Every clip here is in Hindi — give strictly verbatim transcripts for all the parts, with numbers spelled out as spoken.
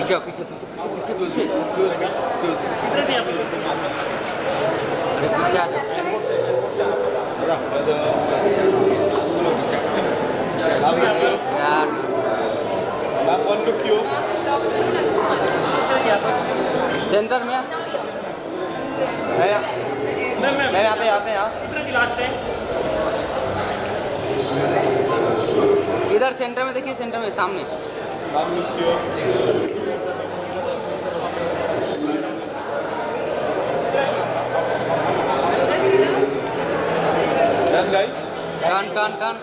पीछे पीछे पीछे पीछे पीछे पीछे किधर से आप अरे पीछे आ जाओ अरे यार सेंटर में मैं मैं यहाँ पे यहाँ पे यहाँ किधर की लास्ट है इधर सेंटर में देखिए सेंटर में सामने टर्न टर्न टर्न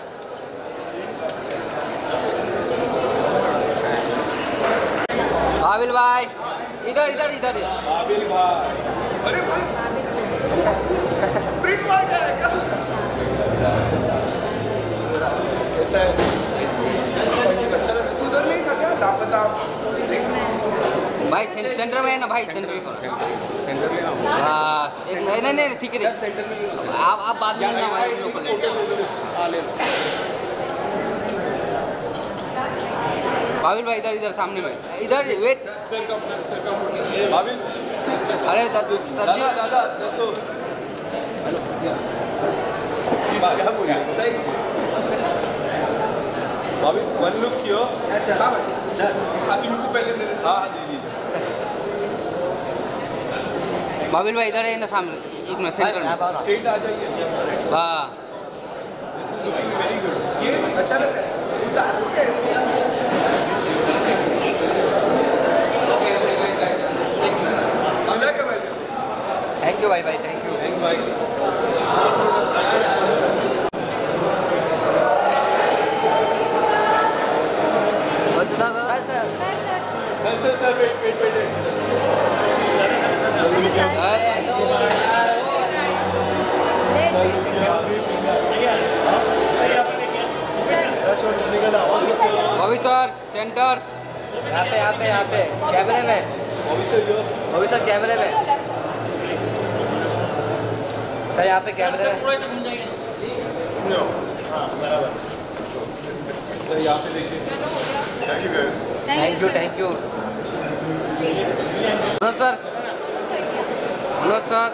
बाबिल भाई इधर इधर इधर बाबिल भाई अरे भाई स्प्रिंट मार के आएगा कैसा है अच्छा लगा तू उधर नहीं था क्या लापता भाई सेंटर में है ना भाई सेंटर में सेंटर में हाँ एक नहीं नहीं नहीं ठीक है आप आप बाद में ना भाई लोग बाबिल भाई इधर इधर सामने में इधर वेट सर का सर का बाबिल अरे सर जी दादा दादा तो क्या बोल सही बाबिल वन लुक कियो अच्छा हां भाई हां इनको पहले मेरे हां जी जी बाबिल भाई इधर है ना सामने एक मिनट सेंटर में स्ट्रेट आ जाइए हाँ वेरी गुड ये अच्छा लग रहा है उतार दो क्या इसको थैंक यू भाई भाई थैंक यू थैंक भाई sir sir sir wait wait wait अभी सर सेंटर यहाँ पे यहाँ पे यहाँ पे कैमरे में अभी सर कैमरे में सर यहाँ पे कैमरे में सर यहाँ पे देखिए thank you guys thank you thank you Manoj sir Manoj sir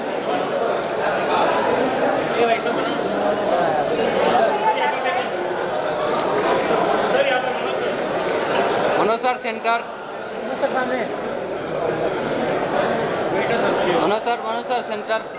Manoj sir centre Manoj sir Manoj sir centre